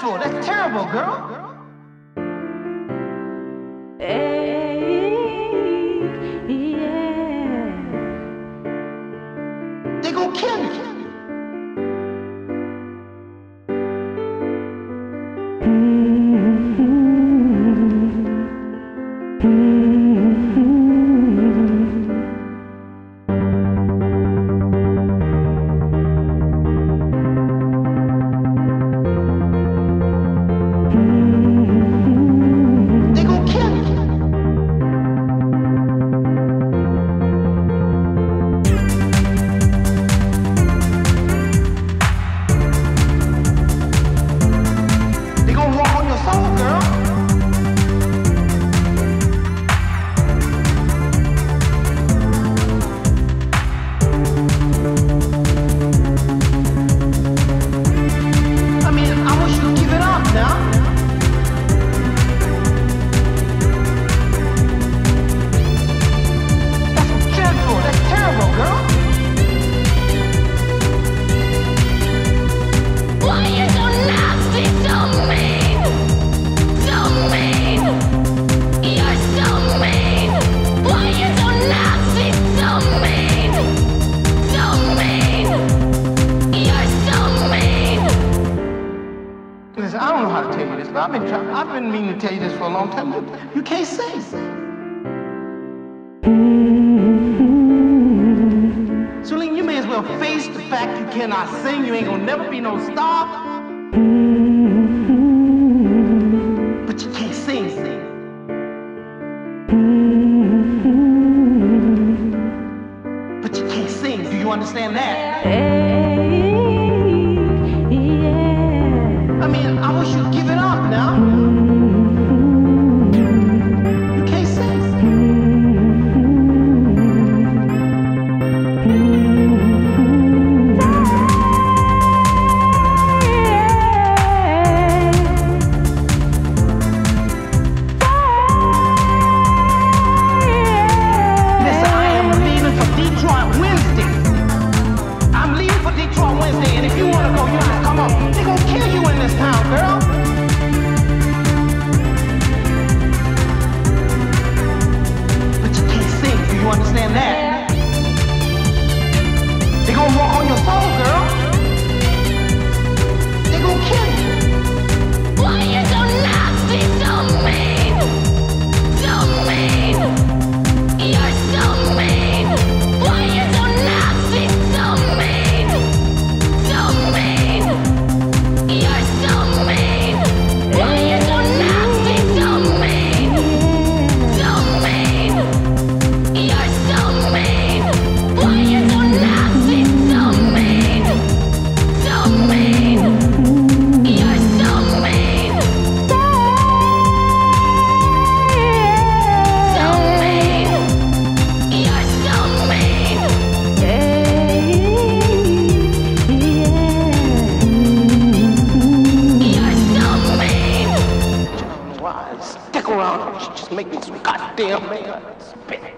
dreadful. That's terrible, girl. They gonna kill you. Listen, I don't know how to tell you this, but I've been meaning to tell you this for a long time. You can't sing. Sulene, you may as well face the fact you cannot sing. You ain't gonna never be no star. But you can't sing. But you can't sing. Do you understand that? I mean, I wish you'd give it up now. You can't sing. Listen, I am leaving for Detroit Wednesday. I'm leaving for Detroit Wednesday, and if you want to go, you just come on. They're gonna kill you in this town, girl. But you can't sing, do you understand that? They're gonna walk on your soul, girl. They're gonna kill you. Why you so nasty, so mean? So mean. You're so mean. Why you so nasty, so mean? So mean. You're so mean. Why you so nasty, so mean? So mean. You're so mean. Why you so nasty, so mean? So mean. You're so mean. So mean. You're so mean. You're so mean. Why? Stick around. Just make me some goddamn man. Spit.